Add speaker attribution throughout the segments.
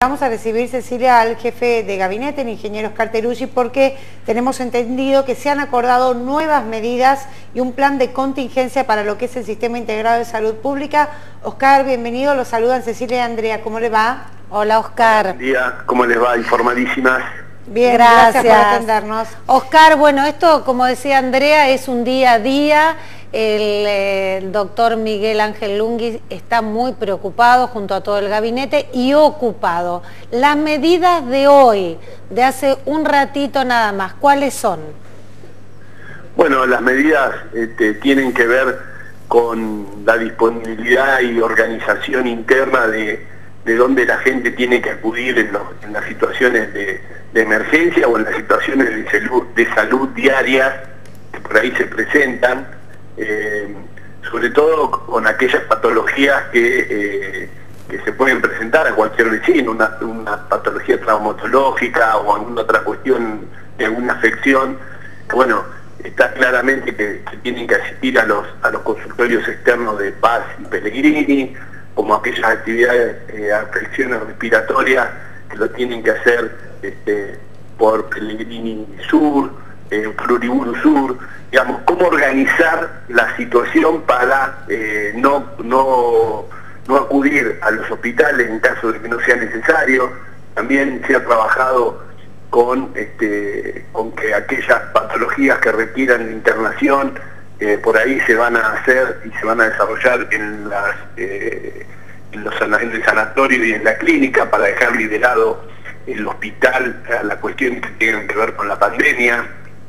Speaker 1: Vamos a recibir, Cecilia, al jefe de gabinete, el ingeniero Oscar Teruggi, porque tenemos entendido que se han acordado nuevas medidas y un plan de contingencia para lo que es el Sistema Integrado de Salud Pública. Oscar, bienvenido, los saludan Cecilia y Andrea. ¿Cómo le va? Hola, Oscar.
Speaker 2: Buen día, ¿cómo les va? Informadísimas.
Speaker 1: Bien, gracias por atendernos. Oscar, bueno, esto, como decía Andrea, es un día a día. El doctor Miguel Ángel Lungui está muy preocupado junto a todo el gabinete y ocupado. Las medidas de hoy, de hace un ratito nada más, ¿cuáles son?
Speaker 2: Bueno, las medidas tienen que ver con la disponibilidad y organización interna de dónde la gente tiene que acudir en las situaciones de emergencia o en las situaciones de salud diarias que por ahí se presentan. Sobre todo con aquellas patologías que se pueden presentar a cualquier vecino, una patología traumatológica o alguna otra cuestión de alguna afección, que bueno, está claramente que tienen que asistir a los consultorios externos de Paz y Pellegrini, como aquellas actividades, afecciones respiratorias que lo tienen que hacer por Pellegrini Sur, Pluriburu Sur, digamos, cómo organizar la situación para no acudir a los hospitales en caso de que no sea necesario. También se ha trabajado con que aquellas patologías que requieran de internación por ahí se van a hacer y se van a desarrollar en el sanatorio y en la clínica para dejar liberado el hospital a las cuestiones que tienen que ver con la pandemia.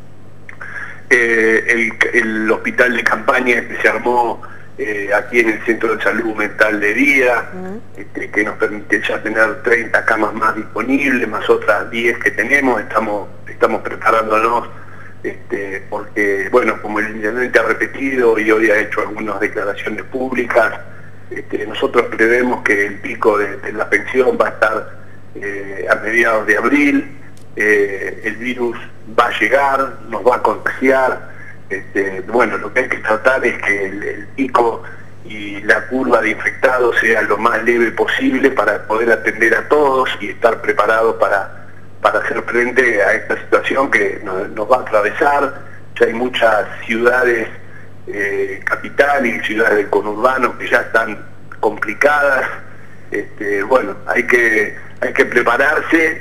Speaker 2: El hospital de campaña que se armó aquí en el Centro de Salud Mental de Día, que nos permite ya tener 30 camas más disponibles, más otras 10 que tenemos. Estamos preparándonos, porque, bueno, como el intendente ha repetido y hoy ha hecho algunas declaraciones públicas, nosotros prevemos que el pico de la pensión va a estar a mediados de abril. El virus va a llegar, nos va a contagiar. Bueno, lo que hay que tratar es que el pico y la curva de infectados sea lo más leve posible para poder atender a todos y estar preparados para hacer frente a esta situación que nos va a atravesar. Ya hay muchas ciudades capitales y ciudades del conurbano que ya están complicadas. Bueno, hay que prepararse.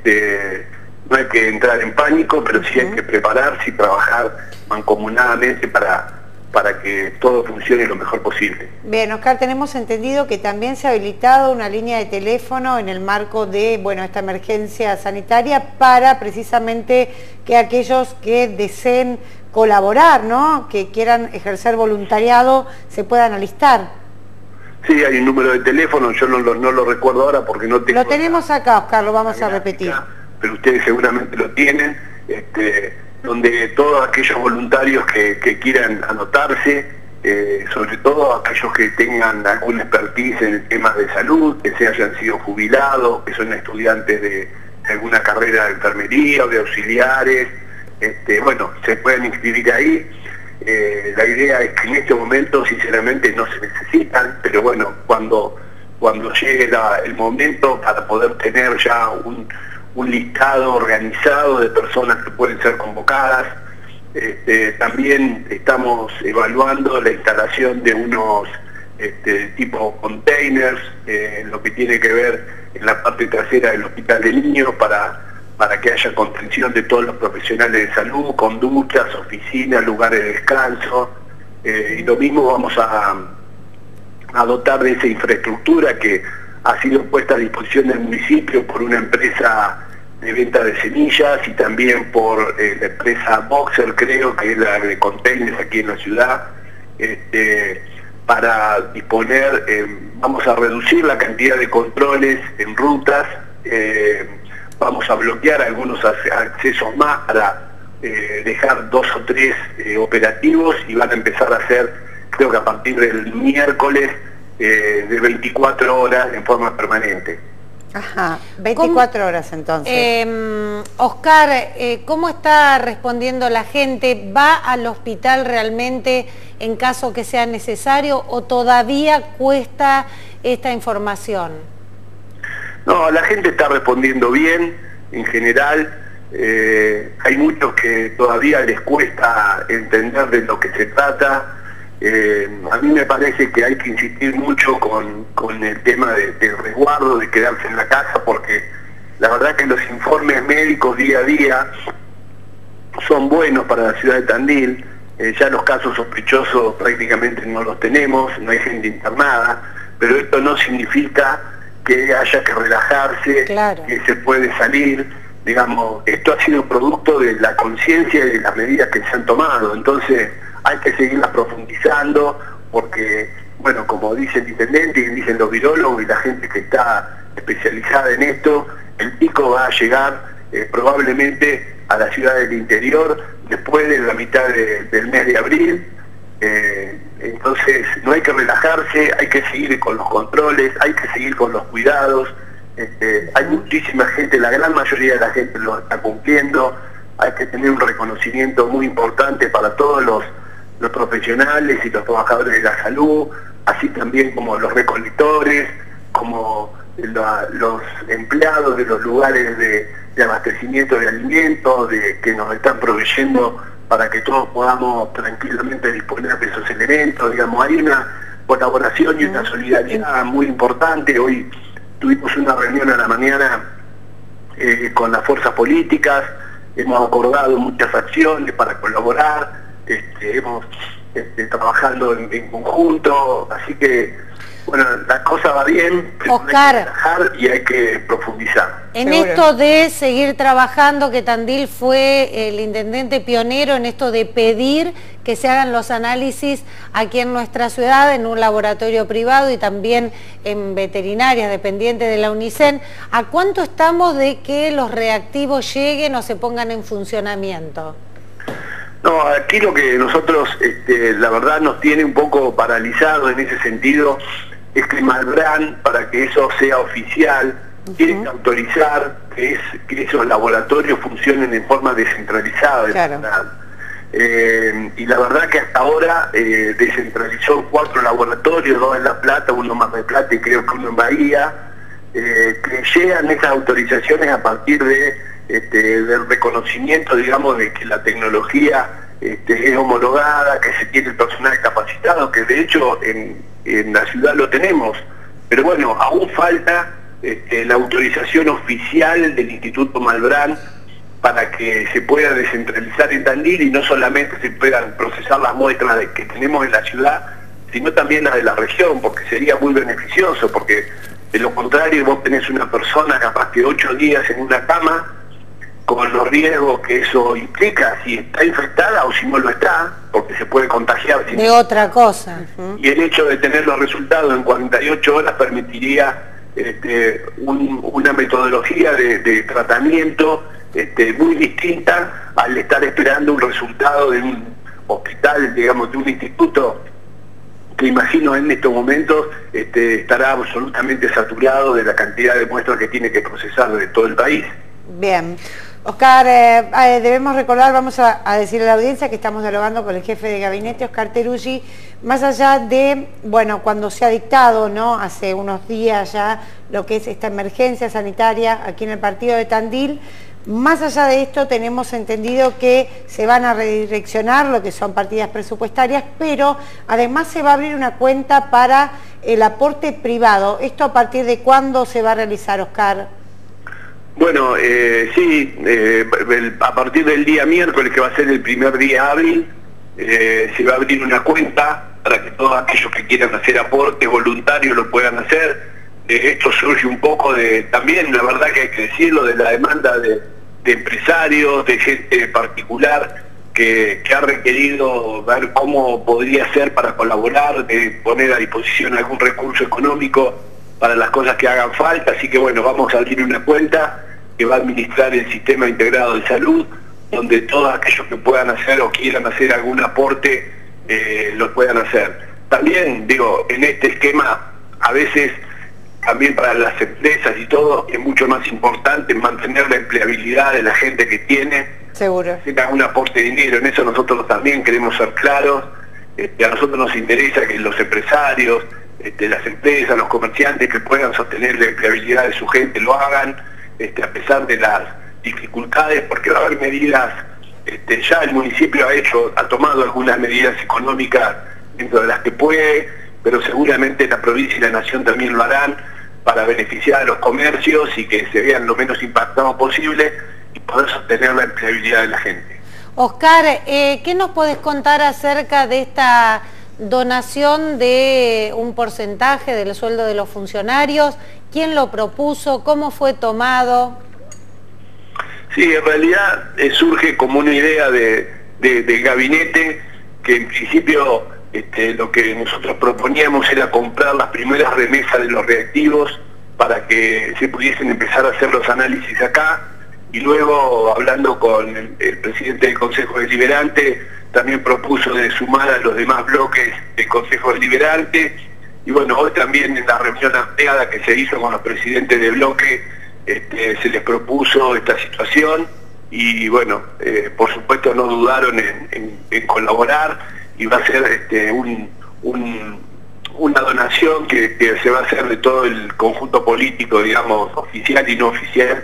Speaker 2: No hay que entrar en pánico, pero sí hay que prepararse y trabajar mancomunadamente para que todo funcione lo mejor posible.
Speaker 1: Bien, Oscar, tenemos entendido que también se ha habilitado una línea de teléfono en el marco de, bueno, esta emergencia sanitaria para precisamente que aquellos que deseen colaborar, ¿no?, que quieran ejercer voluntariado, se puedan alistar.
Speaker 2: Sí, hay un número de teléfono, yo no lo recuerdo ahora porque no tengo...
Speaker 1: Lo tenemos acá, Oscar, lo vamos a repetir.
Speaker 2: Pero ustedes seguramente lo tienen, donde todos aquellos voluntarios que quieran anotarse, sobre todo aquellos que tengan alguna expertise en temas de salud, que se hayan sido jubilados, que son estudiantes de alguna carrera de enfermería o de auxiliares, bueno, se pueden inscribir ahí. La idea es que en este momento sinceramente no se necesitan, pero bueno, cuando llegue el momento para poder tener ya un listado organizado de personas que pueden ser convocadas. También estamos evaluando la instalación de unos tipo containers, lo que tiene que ver en la parte trasera del hospital de niños para que haya contención de todos los profesionales de salud, con duchas, oficinas, lugares de descanso, y lo mismo vamos a dotar de esa infraestructura que ha sido puesta a disposición del municipio por una empresa de venta de semillas y también por la empresa Boxer, creo que es la de containers aquí en la ciudad, para disponer. Vamos a reducir la cantidad de controles en rutas, vamos a bloquear algunos accesos más para dejar 2 o 3 operativos, y van a empezar a hacer, creo que a partir del miércoles, de 24 horas en forma permanente.
Speaker 1: Ajá, 24 horas entonces. Oscar, ¿cómo está respondiendo la gente? ¿Va al hospital realmente en caso que sea necesario o todavía cuesta esta información?
Speaker 2: No, la gente está respondiendo bien, en general. Hay muchos que todavía les cuesta entender de lo que se trata. A mí me parece que hay que insistir mucho con el tema de resguardo, de quedarse en la casa, porque la verdad que los informes médicos día a día son buenos para la ciudad de Tandil. Ya los casos sospechosos prácticamente no los tenemos, no hay gente internada, pero esto no significa que haya que relajarse, claro, que se puede salir. Digamos, esto ha sido producto de la conciencia y de las medidas que se han tomado, entonces hay que seguirlas profundizando, porque, bueno, como dice el intendente y dicen los virólogos y la gente que está especializada en esto, el pico va a llegar probablemente a la ciudad del interior después de la mitad del mes de abril. Entonces no hay que relajarse, hay que seguir con los controles, hay que seguir con los cuidados. Hay muchísima gente, la gran mayoría de la gente lo está cumpliendo. Hay que tener un reconocimiento muy importante para todos los profesionales y los trabajadores de la salud, así también como los recolectores, como los empleados de los lugares de abastecimiento de alimentos, que nos están proveyendo para que todos podamos tranquilamente disponer de esos elementos. Digamos, hay una colaboración y una solidaridad muy importante. Hoy tuvimos una reunión a la mañana con las fuerzas políticas, hemos acordado muchas acciones para colaborar, hemos trabajando en conjunto, así que bueno, la cosa va bien, pero
Speaker 1: Oscar,
Speaker 2: hay que relajar y hay que profundizar.
Speaker 1: En esto de seguir trabajando, que Tandil fue el intendente pionero en esto de pedir que se hagan los análisis aquí en nuestra ciudad, en un laboratorio privado y también en veterinarias dependientes de la UNICEN, ¿a cuánto estamos de que los reactivos lleguen o se pongan en funcionamiento?
Speaker 2: No, aquí lo que nosotros, la verdad, nos tiene un poco paralizado en ese sentido, es que Malbrán, para que eso sea oficial, tiene que autorizar que esos laboratorios funcionen en forma descentralizada.
Speaker 1: Claro.
Speaker 2: Y la verdad que hasta ahora descentralizó 4 laboratorios, 2 en La Plata, uno en Mar del Plata y creo que uno en Bahía, que llegan esas autorizaciones a partir del reconocimiento, digamos, de que la tecnología es homologada, que se tiene el personal capacitado, que de hecho en la ciudad lo tenemos, pero bueno, aún falta la autorización oficial del Instituto Malbrán para que se pueda descentralizar en Tandil y no solamente se puedan procesar las muestras que tenemos en la ciudad, sino también las de la región, porque sería muy beneficioso, porque de lo contrario vos tenés una persona capaz que 8 días en una cama, con los riesgos que eso implica, si está infectada o si no lo está, porque se puede contagiar.
Speaker 1: De otra cosa.
Speaker 2: Y el hecho de tener los resultados en 48 horas permitiría una metodología de tratamiento muy distinta al estar esperando un resultado de un hospital, digamos, de un instituto que imagino en estos momentos estará absolutamente saturado de la cantidad de muestras que tiene que procesar de todo el país.
Speaker 3: Bien. Oscar, debemos recordar, vamos a decirle a la audiencia que estamos dialogando con el jefe de gabinete, Oscar Teruggi, más allá de, bueno, cuando se ha dictado, ¿no?, hace unos días ya, lo que es esta emergencia sanitaria aquí en el partido de Tandil. Más allá de esto tenemos entendido que se van a redireccionar lo que son partidas presupuestarias, pero además se va a abrir una cuenta para el aporte privado. ¿Esto a partir de cuándo se va a realizar, Oscar?
Speaker 2: Bueno, sí, a partir del día miércoles, que va a ser el primer día hábil, se va a abrir una cuenta para que todos aquellos que quieran hacer aportes voluntarios lo puedan hacer. Esto surge un poco también, la verdad que hay que decirlo, de la demanda de empresarios, de gente particular que ha requerido ver cómo podría ser para colaborar, de poner a disposición algún recurso económico para las cosas que hagan falta. Así que bueno, vamos a abrir una cuenta que va a administrar el Sistema Integrado de Salud, donde todos aquellos que puedan hacer o quieran hacer algún aporte lo puedan hacer. También, digo, en este esquema, a veces también para las empresas y todo, es mucho más importante mantener la empleabilidad de la gente que tiene.
Speaker 3: Seguro.
Speaker 2: Hacer algún aporte de dinero, en eso nosotros también queremos ser claros. A nosotros nos interesa que los empresarios, las empresas, los comerciantes que puedan sostener la empleabilidad de su gente lo hagan, a pesar de las dificultades, porque va a haber medidas, ya el municipio ha tomado algunas medidas económicas dentro de las que puede, pero seguramente la provincia y la nación también lo harán para beneficiar a los comercios y que se vean lo menos impactados posible y poder sostener la empleabilidad de la gente.
Speaker 1: Oscar, ¿qué nos podés contar acerca de esta donación de un porcentaje del sueldo de los funcionarios? ¿Quién lo propuso? ¿Cómo fue tomado?
Speaker 2: Sí, en realidad surge como una idea del gabinete, que en principio lo que nosotros proponíamos era comprar las primeras remesas de los reactivos para que se pudiesen empezar a hacer los análisis acá, y luego hablando con el presidente del Consejo Deliberante también propuso de sumar a los demás bloques del Consejo Deliberante, y bueno, hoy también en la reunión ampliada que se hizo con los presidentes de bloque se les propuso esta situación, y bueno, por supuesto no dudaron en colaborar, y va a ser una donación que se va a hacer de todo el conjunto político, digamos, oficial y no oficial,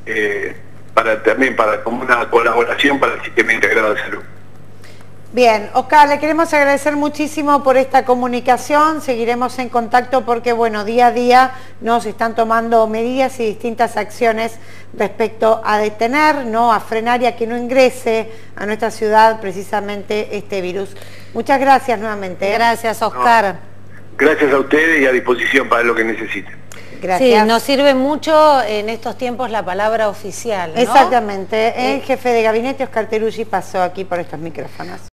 Speaker 2: para como una colaboración para el sistema integrado de salud.
Speaker 3: Bien, Oscar, le queremos agradecer muchísimo por esta comunicación, seguiremos en contacto porque, bueno, día a día nos están tomando medidas y distintas acciones respecto a detener, ¿no?, a frenar y a que no ingrese a nuestra ciudad precisamente este virus. Muchas gracias nuevamente.
Speaker 1: Gracias, Oscar.
Speaker 2: No, gracias a ustedes y a disposición para lo que necesiten.
Speaker 3: Gracias.
Speaker 1: Sí, nos sirve mucho en estos tiempos la palabra oficial, ¿no?
Speaker 3: Exactamente. El jefe de gabinete, Oscar Teruggi, pasó aquí por estos micrófonos.